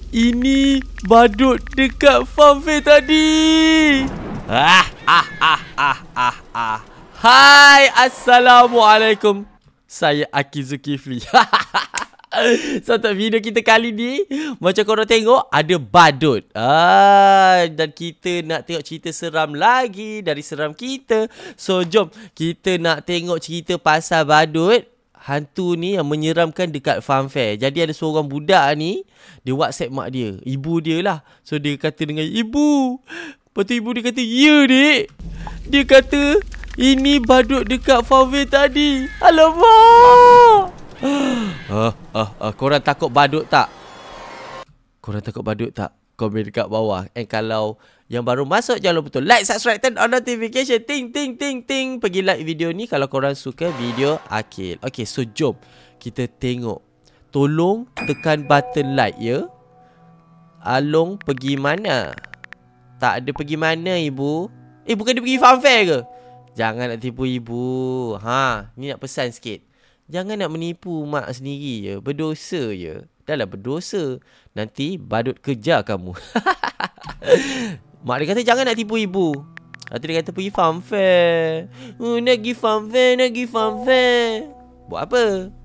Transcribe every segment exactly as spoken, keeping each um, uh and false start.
Ini badut dekat fanfare tadi. Ah, ah, ah, ah, ah, ah. Hai, Assalamualaikum. Saya Aki Zulkifli. So, untuk video kita kali ni, macam korang tengok, ada badut. Ah, dan kita nak tengok cerita seram lagi dari seram kita. So, jom kita nak tengok cerita pasal badut hantu ni yang menyeramkan dekat fanfare. Jadi ada seorang budak ni, dia WhatsApp mak dia, ibu dia lah. So, dia kata dengan ibu. Lepas tu ibu dia kata, ya dek. Dia kata, ini badut dekat fanfare tadi. Alamak. Ah, ah, ah, korang takut badut tak? Korang takut badut tak? Komen dekat bawah. And kalau yang baru masuk, jangan lupa tu like, subscribe, turn on notification. Ting, ting, ting, ting. Pergi like video ni kalau korang suka video Akil. Okay, so jom kita tengok. Tolong tekan button like ya. Along pergi mana? Tak ada pergi mana ibu? Eh, bukan dia pergi fanfare ke? Jangan nak tipu ibu. Ha, ni nak pesan sikit. Jangan nak menipu mak sendiri je. Berdosa je. Dah lah berdosa. Nanti badut kejar kamu. Mak dia kata jangan nak tipu ibu. Nanti dia kata pergi fanfare. Oh, nak pergi fanfare, nak pergi fanfare. Buat apa?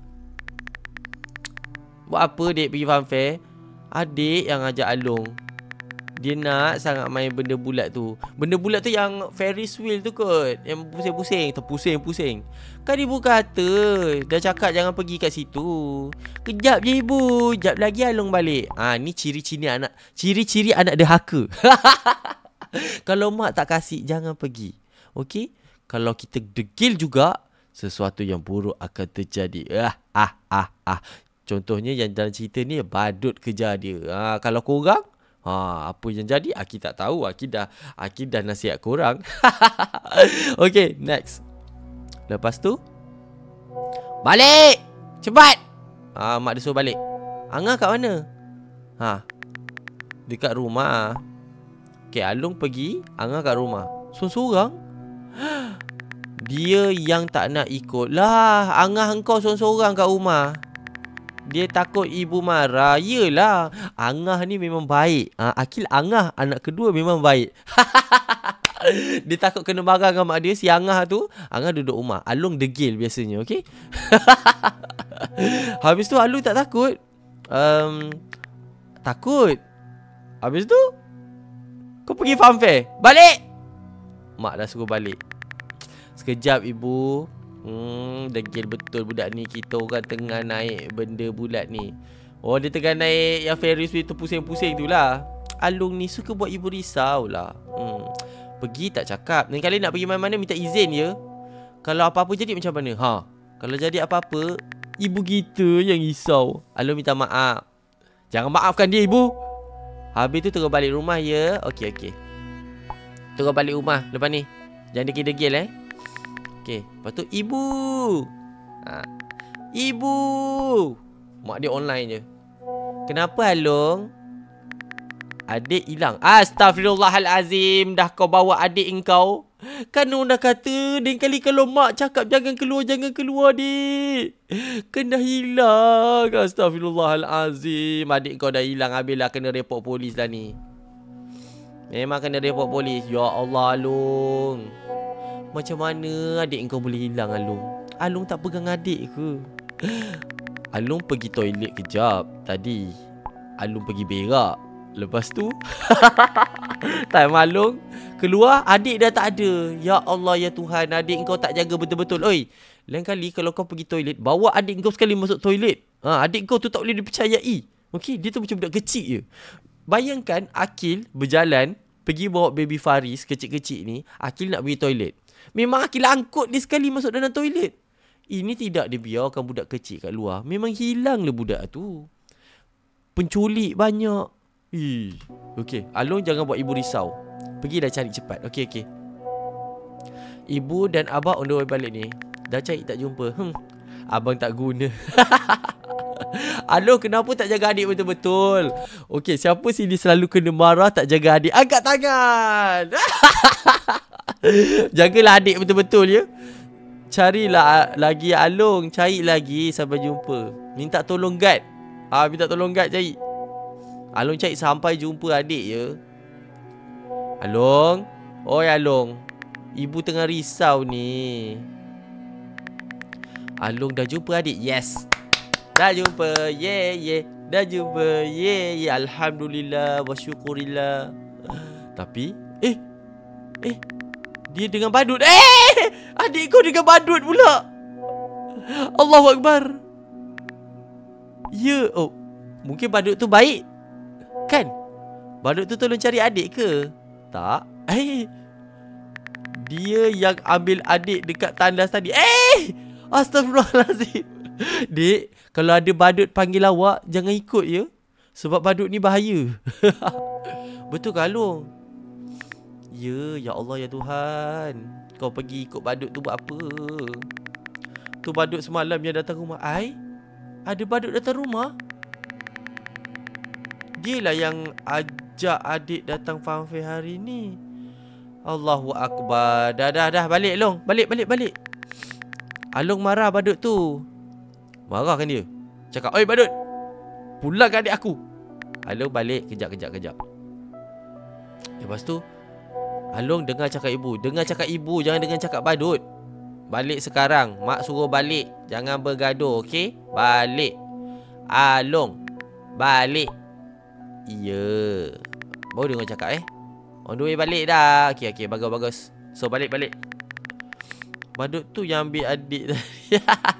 Buat apa dek pergi fanfare? Adik yang ajak Along. Dia nak sangat main benda bulat tu. Benda bulat tu yang Ferris wheel tu kot. Yang pusing-pusing. Terpusing-pusing. Kan ibu kata dah cakap jangan pergi kat situ. Kejap je ibu. Kejap lagi Along balik. Ah, ni ciri-ciri anak. Ciri-ciri anak derhaka. Kalau mak tak kasih, jangan pergi. Okey? Kalau kita degil juga, sesuatu yang buruk akan terjadi. Ah, ah, ah, ah. Contohnya yang dalam cerita ni, badut kejar dia. Ah, kalau korang, ha, apa yang jadi Aki tak tahu. Aki dah Aki dah nasihat korang. Okay, next. Lepas tu balik. Cepat. Ha, mak dia suruh balik. Angah kat mana? Ha, dekat rumah. Okay, Along pergi, Angah kat rumah. Sorang-sorang. Dia yang tak nak ikut. Lah, Angah engkau sorang-sorang kat rumah. Dia takut ibu marah. Yelah, Angah ni memang baik. ha, Akil Angah anak kedua memang baik. Dia takut kena marah dengan mak dia. Si Angah tu, Angah duduk rumah. Along degil biasanya. Okay. Habis tu Along tak takut. um, Takut. Habis tu kau pergi fanfare. Balik. Mak dah suruh balik. Sekejap ibu. Hmm, degil betul budak ni. Kita orang tengah naik benda bulat ni. Oh, dia tengah naik yang Ferris wheel tu pusing-pusing tu lah. Along ni suka buat ibu risau lah. Hmm, pergi tak cakap. Lain kali nak pergi mana-mana minta izin je. Kalau apa-apa jadi macam mana? Ha, kalau jadi apa-apa, ibu kita yang risau. Along minta maaf. Jangan maafkan dia ibu. Habis tu terus balik rumah ya. Okey, okey. Terus balik rumah lepas ni. Jangan degil-degil eh. Okay, lepas tu ibu. ha. Ibu. Mak dia online je. Kenapa Along? Adik hilang. Astaghfirullahalazim. Dah kau bawa adik engkau. Kan orang dah kata, lain kali kalau mak cakap jangan keluar, jangan keluar dik. Kan dah hilang. Astaghfirullahalazim. Adik kau dah hilang. Habislah kena report polis lah ni. Memang kena report polis. Ya Allah Along. Macam mana adik engkau boleh hilang Along? Along tak pegang adik ke? Along pergi toilet kejap tadi. Along pergi berak. Lepas tu time Along keluar, adik dah tak ada. Ya Allah ya Tuhan, adik engkau tak jaga betul-betul. Oi, lain kali kalau kau pergi toilet, bawa adik engkau sekali masuk toilet. Ha, adik engkau tu tak boleh dipercayai. Okey, dia tu macam budak kecil je. Bayangkan Akil berjalan pergi bawa baby Faris kecil-kecil ni. Akil nak pergi toilet. Memang Akil angkut dia sekali masuk dalam toilet. Ini tidak dibiarkan budak kecil kat luar. Memang hilang lah budak tu. Penculik banyak. Ih. Okey, Along jangan buat ibu risau. Pergi dah cari cepat. Okey, okey. Ibu dan abang on the way balik ni. Dah cari tak jumpa. Hmm. Abang tak guna. Along kenapa tak jaga adik betul-betul? Okey, siapa sini selalu kena marah tak jaga adik? Angkat tangan. Jagalah adik betul-betul ya. Carilah lagi Along. Cari lagi sampai jumpa. Minta tolong guard. Ah, minta tolong guard cari. Along cari sampai jumpa adik je. Along. Oi Along. Ibu tengah risau ni. Along dah jumpa adik. Yes. Dah jumpa. Yeah yeah. Dah jumpa. Yeah yeah. Alhamdulillah wa syukurillah. Tapi Eh Eh dia dengan badut. Eh adik kau dengan badut pula. Allahu Akbar. Ya. Oh, mungkin badut tu baik. Kan? Badut tu tolong cari adik ke? Tak. Eh dia yang ambil adik dekat tandas tadi. Eh Astagfirullahalazim. Dek, kalau ada badut panggil awak, jangan ikut ya. Sebab badut ni bahaya. Betul ke Along? Ya, ya Allah ya Tuhan. Kau pergi ikut badut tu buat apa? Tu badut semalam yang datang rumah. Ai, ada badut datang rumah? Dialah yang ajak adik datang fanfare hari ni. Allahu Akbar. Dah dah dah balik Along. Balik balik balik. Along marah badut tu. Marah kan dia? Cakap, "Oi badut, pulangkan adik aku." Along balik kejap kejap kejap. Lepas tu Along dengar cakap ibu. Dengar cakap ibu, jangan dengar cakap badut. Balik sekarang. Mak suruh balik. Jangan bergaduh, okey? Balik. Along, balik. Ya. Baru dengar cakap eh. On the way balik dah. Okey okey, bagus bagus. So balik balik. Badut tu yang ambil adik tadi.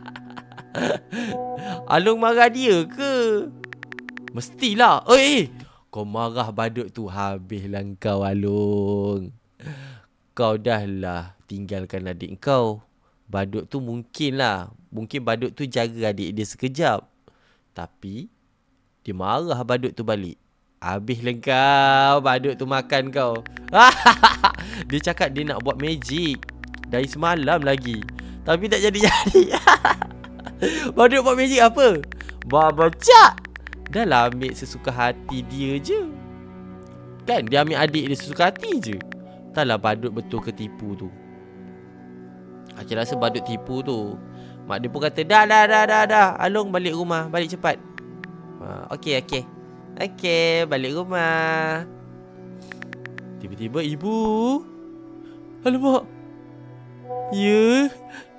Along marah dia ke? Mestilah. Oi, kau marah badut tu, habislah kau Along. Kau dah lah tinggalkan adik kau. Badut tu mungkin lah, mungkin badut tu jaga adik dia sekejap. Tapi dia marah badut tu balik. Habislah kau, badut tu makan kau. Dia cakap dia nak buat magic dari semalam lagi, tapi tak jadi-jadi. Badut buat magic apa? Babacak. Dah lah ambil sesuka hati dia je. Kan dia ambil adik dia sesuka hati je. Taklah badut betul ke tipu tu. Aku rasa badut tipu tu. Mak dia pun kata, Dah dah dah dah dah Along balik rumah, balik cepat. ha, Okey okey Okey, balik rumah. Tiba-tiba ibu, alamak. Ya.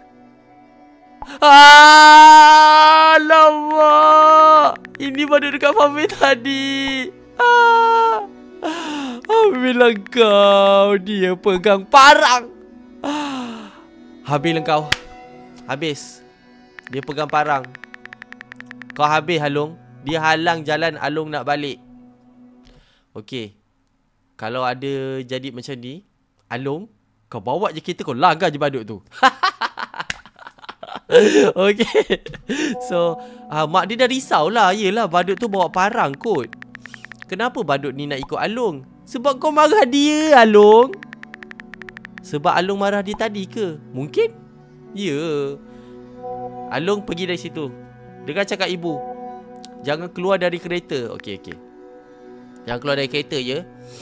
Alamak, ini badut dekat fanfare tadi. Ah. Habislah kau. Dia pegang parang. Habislah kau. Habis. Dia pegang parang. Kau habis Along. Dia halang jalan Along nak balik. Okey, kalau ada jadi macam ni, Along, kau bawa je kereta, kau langgar je badut tu. Okay. So uh, mak dia dah risau lah. Yelah, badut tu bawa parang kot. Kenapa badut ni nak ikut Along? Sebab kau marah dia Along. Sebab Along marah dia tadi ke? Mungkin. Ya, yeah. Along pergi dari situ. Dengan cakap ibu, jangan keluar dari kereta. Okey okey, jangan keluar dari kereta ya.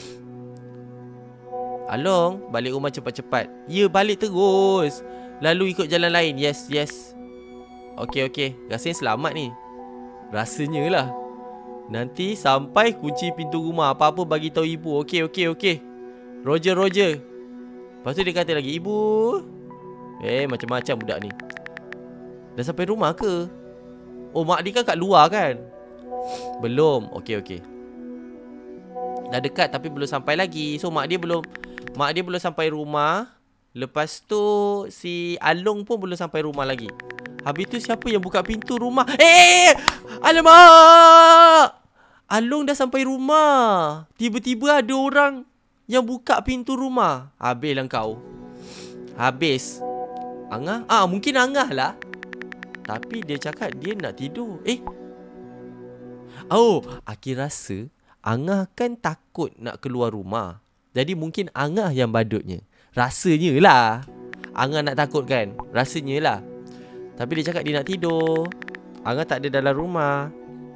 Along, balik rumah cepat-cepat. Ya, balik terus. Lalu ikut jalan lain. Yes yes. Okey okey, rasanya selamat ni. Rasanya lah. Nanti sampai kunci pintu rumah, apa-apa bagi tahu ibu. Okey okey okey. Roger Roger. Lepas tu dia kata lagi, ibu. Eh, macam-macam budak ni. Dah sampai rumah ke? Oh, mak dia kan kat luar kan? Belum. Okey okey. Dah dekat tapi belum sampai lagi. So mak dia belum Mak dia belum sampai rumah. Lepas tu si Along pun belum sampai rumah lagi. Habis tu siapa yang buka pintu rumah? Eh, alamak, Along dah sampai rumah. Tiba-tiba ada orang yang buka pintu rumah. Habislah kau. Habis. Angah? Ah, mungkin Angah lah. Tapi dia cakap dia nak tidur. Eh, oh, aku rasa Angah kan takut nak keluar rumah. Jadi mungkin Angah yang badutnya. Rasanya lah. Angah nak takut kan? Rasanya lah. Tapi dia cakap dia nak tidur. Angah tak ada dalam rumah.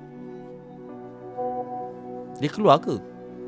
Dia keluar ke?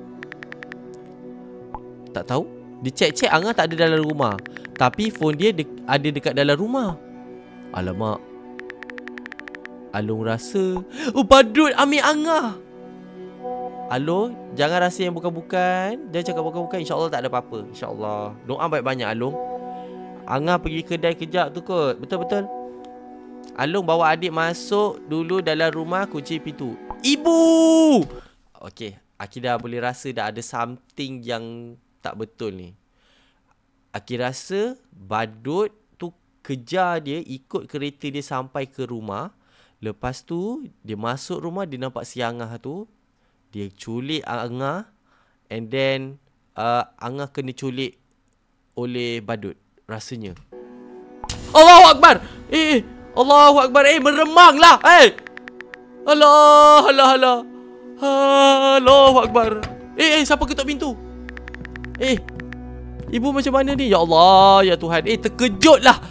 Tak tahu. Dia cek-cek Angah tak ada dalam rumah. Tapi phone dia de ada dekat dalam rumah. Alamak. Along rasa, oh, badut ambil Angah. Along, jangan rasa yang bukan-bukan. Jangan cakap bukan-bukan. InsyaAllah tak ada apa-apa. InsyaAllah. Doa baik-banyak Along. Angah pergi kedai kejap tu kot. Betul-betul. Along bawa adik masuk dulu dalam rumah, kunci pintu. Ibu! Okay, Aki dah boleh rasa dah ada something yang tak betul ni. Aki rasa badut tu kejar dia, ikut kereta dia sampai ke rumah. Lepas tu, dia masuk rumah, dia nampak si Angah tu. Dia culik Angah. And then, uh, Angah kena culik oleh badut. Rasanya. Allahu Akbar! Eh, eh. Allahu Akbar! Eh, meremang lah! Eh! Allah, Allah, Allah. Allahu Akbar! Eh, eh, siapa ketuk pintu? Eh, ibu macam mana ni? Ya Allah, ya Tuhan. Eh, terkejut lah.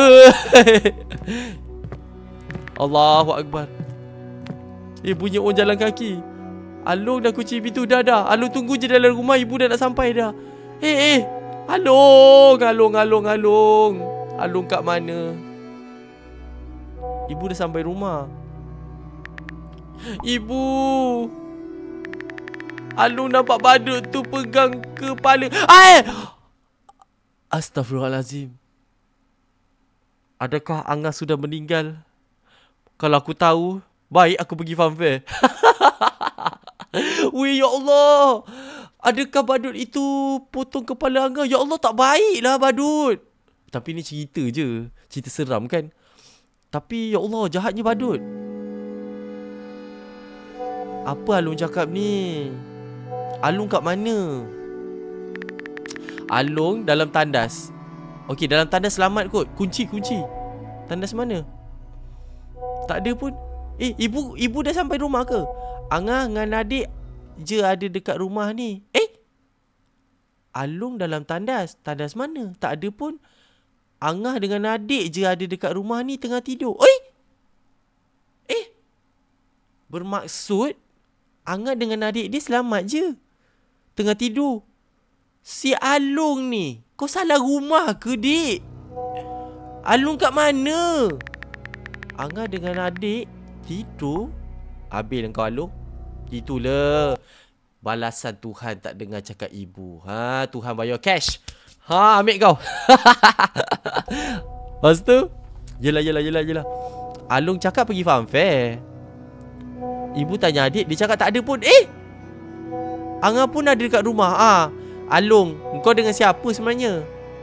Allahu Akbar. Eh, bunyi orang jalan kaki. Along dah kunci pintu dah dah. Along tunggu je dalam rumah, ibu dah nak sampai dah. Eh, eh. Along, Along, Along, Along. Along kat mana? Ibu dah sampai rumah. Ibu. Along nampak badut tu pegang kepala. Ay! Astaghfirullahalazim. Adakah Angah sudah meninggal? Kalau aku tahu, baik aku pergi funfair. Weh, ya Allah. Adakah badut itu potong kepala Angah? Ya Allah, tak baiklah badut. Tapi ni cerita je. Cerita seram kan? Tapi ya Allah, jahatnya badut. Apa Along cakap ni? Along kat mana? Along dalam tandas. Okey, dalam tandas selamat kot. Kunci, kunci. Tandas mana? Tak ada pun. Eh, ibu ibu dah sampai rumah ke? Angah dengan adik je ada dekat rumah ni. Eh? Along dalam tandas. Tandas mana? Tak ada pun. Angah dengan adik je ada dekat rumah ni tengah tidur. Oi! Eh? Bermaksud Angah dengan adik dia selamat je. Tengah tidur. Si Along ni, kau salah rumah ke, dik? Along kat mana? Angah dengan adik tidur. Habis kau Along. Itulah balasan Tuhan tak dengar cakap ibu. Ha, Tuhan bayar cash. Ha, ambil kau. Lepas tu, yelah, yelah, yelah, yelah. Along cakap pergi funfair. Ibu tanya adik, dia cakap tak ada pun. Eh, Angah pun ada dekat rumah. Ah, Along, kau dengan siapa sebenarnya?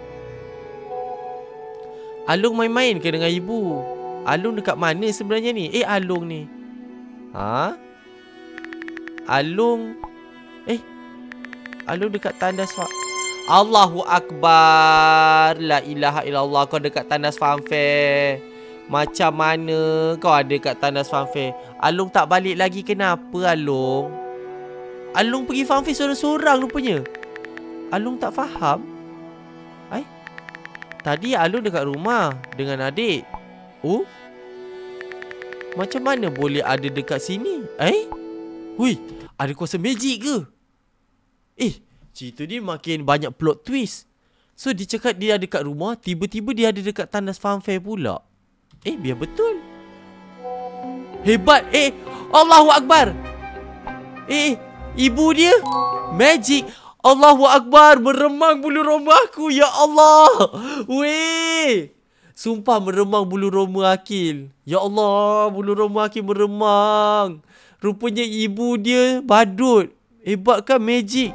Along main-main ke dengan ibu? Along dekat mana sebenarnya ni? Eh, Along ni. Ha? Along. Eh, Along dekat tandas fa- Allahu Akbar. La ilaha illallah. Kau dekat tandas funfair. Macam mana kau ada kat tandas funfair? Along tak balik lagi, kenapa Along? Along pergi funfair seorang-seorang rupanya. Along tak faham. Ai, tadi Along dekat rumah dengan adik. Oh, macam mana boleh ada dekat sini? Eh, hui, ada kuasa magic ke? Eh, cerita ni makin banyak plot twist. So dia cakap dia ada dekat rumah, tiba-tiba dia ada dekat tandas funfair pula. Eh, biar betul. Hebat. Eh, Allahu Akbar. Eh, ibu dia magic. Allahu Akbar. Meremang bulu roma aku. Ya Allah. Weh, sumpah meremang bulu roma Akil. Ya Allah, bulu roma Akil meremang. Rupanya ibu dia badut. Hebat kan magic.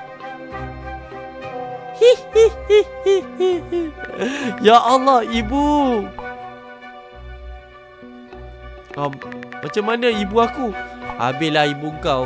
Ya Allah, ibu. Um, macam mana ibu aku? Habislah ibu kau.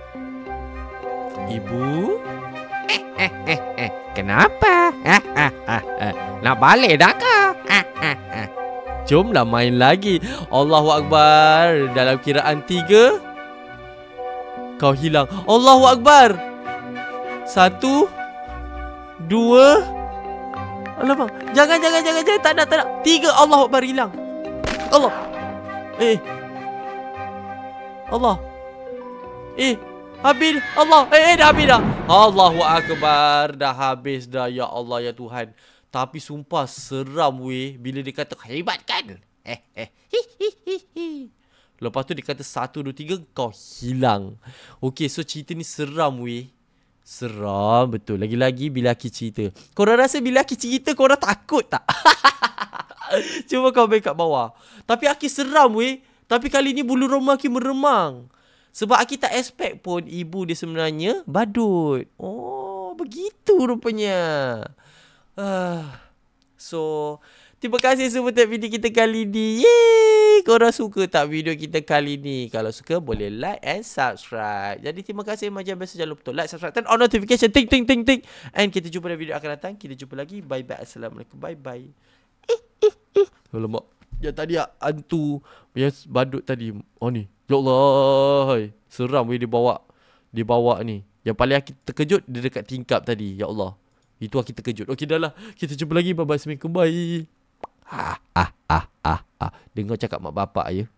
Ibu? Eh, eh, eh, eh. Kenapa? Eh, eh, eh, eh. Nak balik dah ke? Eh, eh, eh. Jomlah main lagi. Allahu Akbar. Dalam kiraan tiga, kau hilang. Allahu Akbar. Satu, dua. Alamak. Jangan, jangan, jangan, jangan. Tak nak, tak nak. Tiga. Allahu Akbar, hilang. Allah. Eh. Allah. Eh. Habis. Allah. Eh, eh, dah habis dah. Allahu Akbar. Dah habis dah. Ya Allah, ya Tuhan. Tapi sumpah seram weh bila dia kata hebat kan? Eh, eh. Hi, hi, hi, hi. Lepas tu dia kata satu, dua, tiga, kau hilang. Okay, so cerita ni seram weh. Seram betul. Lagi-lagi bila Aki cerita. Korang rasa bila Aki cerita korang takut tak? Cuba kau main kat bawah. Tapi Aki seram weh. Tapi kali ni bulu roma Aki meremang. Sebab Aki tak expect pun ibu dia sebenarnya badut. Oh, begitu rupanya. Uh, so, terima kasih semua tengok video kita kali ni. Yeay! Korang suka tak video kita kali ni? Kalau suka boleh like and subscribe. Jadi terima kasih macam biasa. Jangan lupa like, subscribe, turn on notification. Ting, ting, ting, ting. And kita jumpa dalam video akan datang. Kita jumpa lagi. Bye bye. Assalamualaikum. Bye bye. Alamak. Yang tadi hantu. Yang badut tadi. Oh ni. Ya Allah. Hai. Seram weh dia bawa. Dia bawa ni. Yang paling aku terkejut dia dekat tingkap tadi. Ya Allah. Itu aku terkejut. Okey dah lah. Kita jumpa lagi. Bye bye. Assalamualaikum. Bye. Ah, ah, ah, ah, ah. Dengar cakap mak bapak ya.